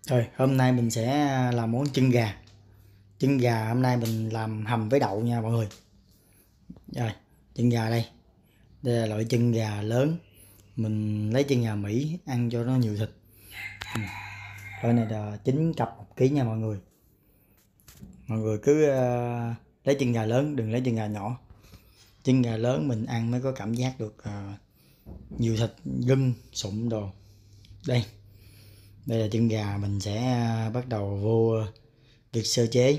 Rồi, hôm nay mình sẽ làm món chân gà. Chân gà hôm nay mình làm hầm với đậu nha mọi người. Rồi, chân gà đây. Đây là loại chân gà lớn. Mình lấy chân gà Mỹ ăn cho nó nhiều thịt. Loại này là 9 cặp 1 kg nha mọi người. Mọi người cứ lấy chân gà lớn, đừng lấy chân gà nhỏ. Chân gà lớn mình ăn mới có cảm giác được nhiều thịt, gân, sụn đồ. Đây là chân gà, mình sẽ bắt đầu vô việc sơ chế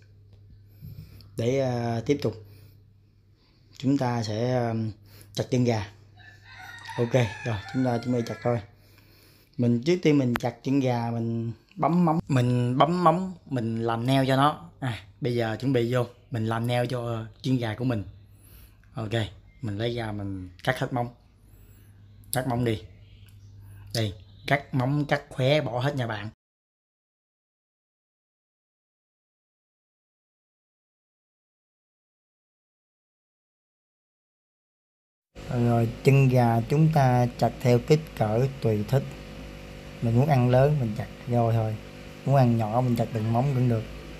để tiếp tục chúng ta sẽ chặt chân gà. Ok rồi, chúng ta chuẩn bị chặt thôi. Trước tiên mình chặt chân gà, mình bấm móng, mình làm neo cho nó. Bây giờ chuẩn bị vô mình làm neo cho chân gà của mình. Ok, mình lấy ra mình cắt hết móng, cắt móng đi. Đây, cắt móng cắt khóe bỏ hết nha bạn. Rồi chân gà chúng ta chặt theo kích cỡ tùy thích. Mình muốn ăn lớn mình chặt rồi thôi, muốn ăn nhỏ mình chặt từng móng cũng được.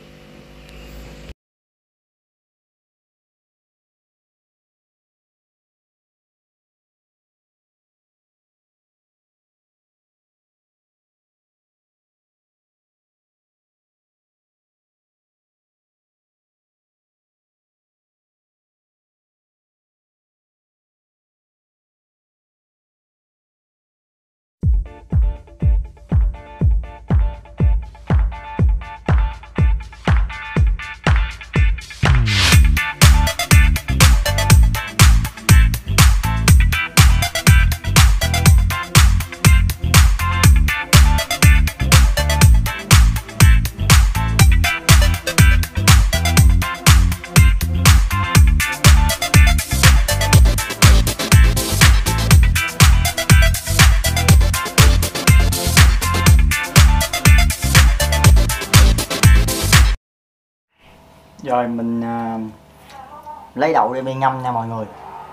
Rồi mình lấy đậu để mình ngâm nha mọi người.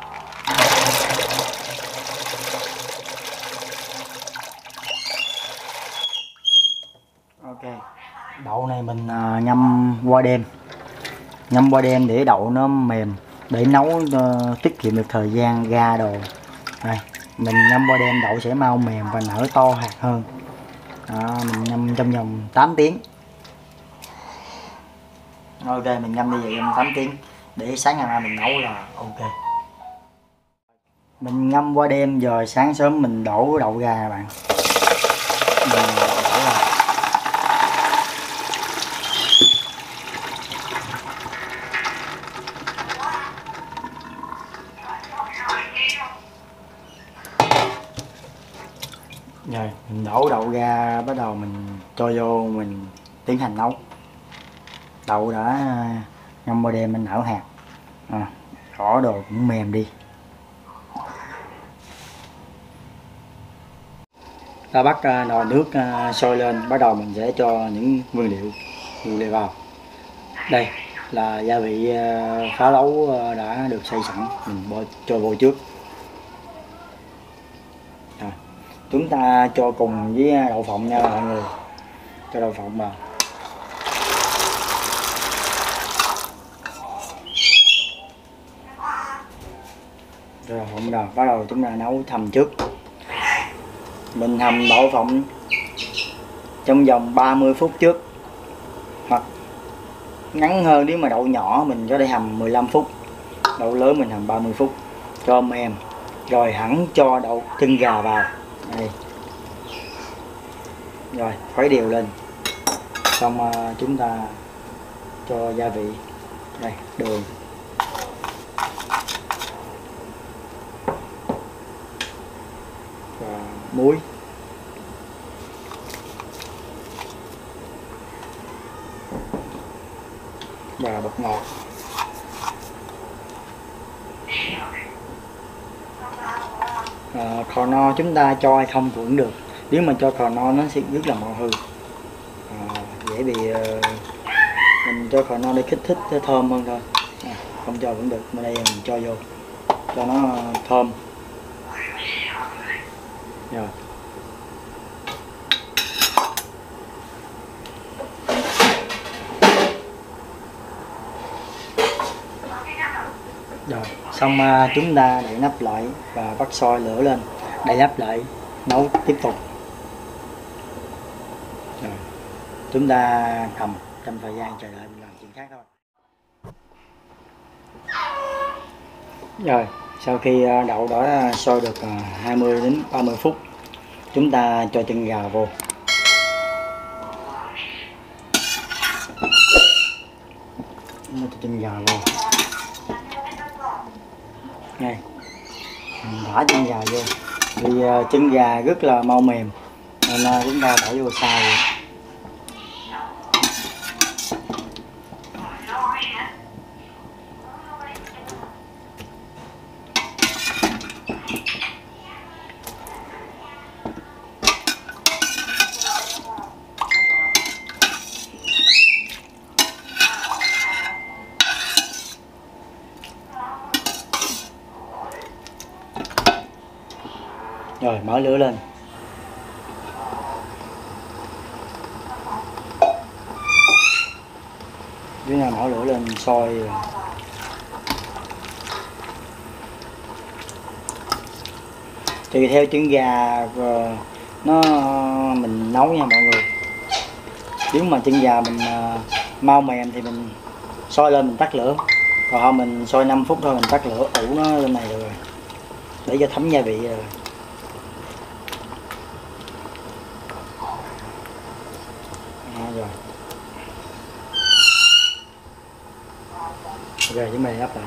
Ok, đậu này mình ngâm qua đêm để đậu nó mềm, để nấu tiết kiệm được thời gian ra đồ. Đây, mình ngâm qua đêm đậu sẽ mau mềm và nở to hạt hơn. Mình ngâm trong vòng 8 tiếng. Ok, mình ngâm như vậy trong 8 tiếng để sáng ngày mai mình nấu là ok. Mình ngâm qua đêm rồi sáng sớm mình đổ đậu ra bạn. Mình đổ ra. Rồi mình đổ đậu ra, bắt đầu mình cho vô mình tiến hành nấu. Đậu đã ngâm qua đêm mình nở hạt, gõ đồ cũng mềm đi. Ta bắt nồi nước sôi lên, bắt đầu mình sẽ cho những nguyên liệu vào. Đây là gia vị phá lấu đã được xay sẵn, mình cho vô trước. Rồi, chúng ta cho cùng với đậu phộng nha mọi người, cho đậu phộng vào. Rồi đậu phộng rồi, bắt đầu chúng ta nấu thầm trước. Mình hầm đậu phộng trong vòng 30 phút trước, hoặc ngắn hơn nếu mà đậu nhỏ mình có thể hầm 15 phút, đậu lớn mình hầm 30 phút cho mềm, rồi hẳn cho đậu chân gà vào. Đây. Rồi khuấy đều lên, xong chúng ta cho gia vị, đây đường, và muối, và bột ngọt. Khò no chúng ta cho hay không cũng được, nếu mà cho khò no nó sẽ rất là mau hư, dễ bị mình cho khò no để kích thích thơm hơn thôi, không cho cũng được. Ở đây mình cho vô cho nó thơm. Rồi xong chúng ta đậy nắp lại và bắt sôi lửa lên, đậy nắp lại, nấu tiếp tục. Rồi, chúng ta hầm trong thời gian chờ đợi mình làm chuyện khác thôi. Rồi, sau khi đậu đã sôi được 20 đến 30 phút, chúng ta cho chân gà vô. Cho chân gà vô. Đây, mình thả chân gà vô. Vì chân gà rất là mau mềm nên chúng ta bỏ vô xào. Rồi mở lửa lên. Chúng ta mở lửa lên sôi. Tùy theo trứng gà nó mình nấu nha mọi người. Nếu mà trứng gà mình mau mềm thì mình sôi lên mình tắt lửa. Còn không mình sôi 5 phút thôi mình tắt lửa, ủ nó lên này được rồi. Để cho thấm gia vị rồi. Rồi. Rồi chúng mình lắp lại.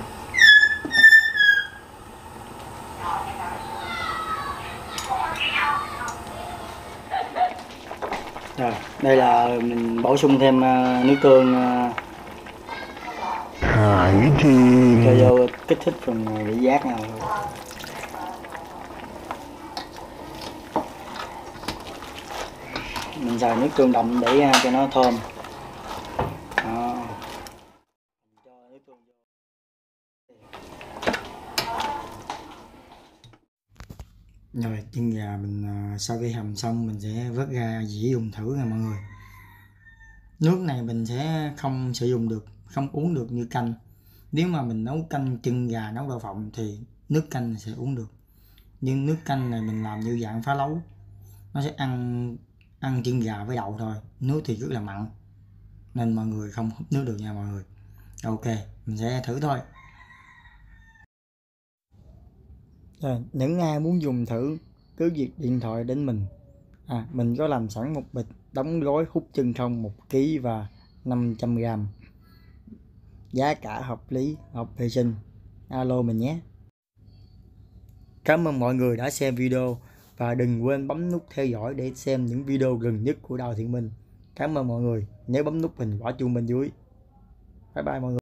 Rồi, đây là mình bổ sung thêm nước tương cho vô kích thích phần vị giác nào. Mình xài nước tương đậm để cho nó thơm. Đó. Cho nước tương vô. Rồi chân gà mình sau khi hầm xong mình sẽ vớt ra dĩa dùng thử nha mọi người. Nước này mình sẽ không sử dụng được, không uống được như canh. Nếu mà mình nấu canh chân gà, nấu đậu phộng thì nước canh này sẽ uống được. Nhưng nước canh này mình làm như dạng phá lấu, nó sẽ ăn chân gà với đậu thôi, nước thì rất là mặn nên mọi người không húp nước được nha mọi người. Ok, mình sẽ thử thôi. Rồi, những ai muốn dùng thử cứ việc điện thoại đến mình. Mình có làm sẵn một bịch đóng gói hút chân không 1 kg và 500g. Giá cả hợp lý, hợp vệ sinh. Alo mình nhé. Cảm ơn mọi người đã xem video và đừng quên bấm nút theo dõi để xem những video gần nhất của Đào Thiện Minh. Cảm ơn mọi người, nhớ bấm nút hình quả chuông bên dưới. Bye bye mọi người.